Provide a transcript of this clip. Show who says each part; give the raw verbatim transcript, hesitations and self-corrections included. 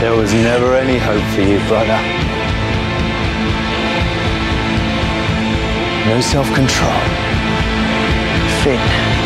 Speaker 1: There was never any hope for you, brother. No self-control. Finn.